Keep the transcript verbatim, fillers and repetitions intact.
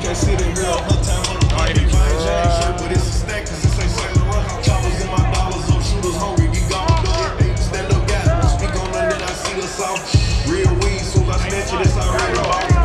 can't sit in here. Her time on the money. Fine James shirt, but it's a snack, cause this ain't Saint Laurent. Choppers in my dollars, up shooters hungry. We gon' do it. They stand up, got it. Speak on them, then I see us off. Real weed, soon as I snatch it, it's already off.